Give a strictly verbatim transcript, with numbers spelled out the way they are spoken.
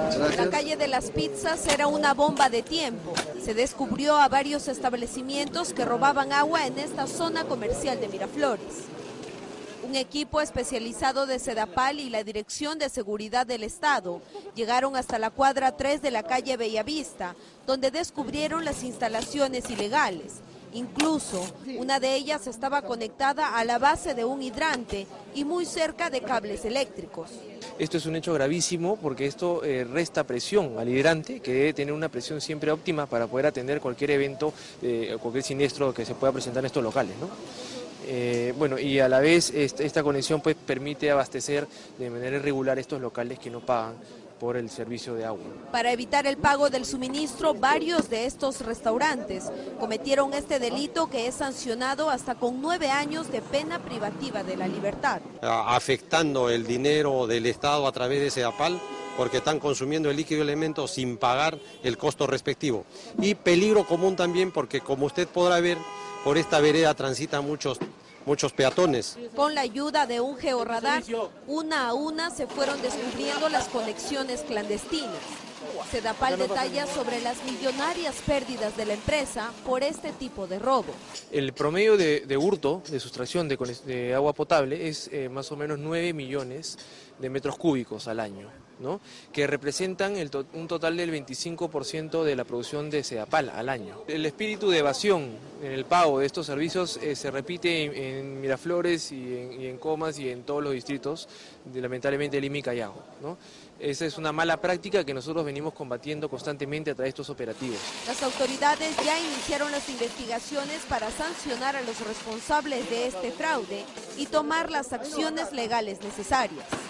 La calle de las pizzas era una bomba de tiempo. Se descubrió a varios establecimientos que robaban agua en esta zona comercial de Miraflores. Un equipo especializado de Sedapal y la Dirección de Seguridad del Estado llegaron hasta la cuadra tres de la calle Bellavista, donde descubrieron las instalaciones ilegales. Incluso, una de ellas estaba conectada a la base de un hidrante y muy cerca de cables eléctricos. Esto es un hecho gravísimo porque esto eh, resta presión al hidrante, que debe tener una presión siempre óptima para poder atender cualquier evento, eh, cualquier siniestro que se pueda presentar en estos locales, ¿no? Eh, bueno, y a la vez esta, esta conexión pues permite abastecer de manera irregular estos locales que no pagan por el servicio de agua. Para evitar el pago del suministro, varios de estos restaurantes cometieron este delito que es sancionado hasta con nueve años de pena privativa de la libertad. Afectando el dinero del Estado a través de Sedapal, porque están consumiendo el líquido elemento sin pagar el costo respectivo. Y peligro común también porque, como usted podrá ver, por esta vereda transitan muchos muchos peatones. Con la ayuda de un georradar, una a una se fueron descubriendo las conexiones clandestinas. Sedapal detalla sobre las millonarias pérdidas de la empresa por este tipo de robo. El promedio de, de hurto, de sustracción de, de agua potable es eh, más o menos nueve millones de metros cúbicos al año, ¿no? Que representan el to un total del veinticinco por ciento de la producción de Sedapal al año. El espíritu de evasión en el pago de estos servicios eh, se repite en, en Miraflores y en, y en Comas y en todos los distritos, de, lamentablemente Lima y Callao, ¿no? Esa es una mala práctica que nosotros venimos combatiendo constantemente a través de estos operativos. Las autoridades ya iniciaron las investigaciones para sancionar a los responsables de este fraude y tomar las acciones legales necesarias.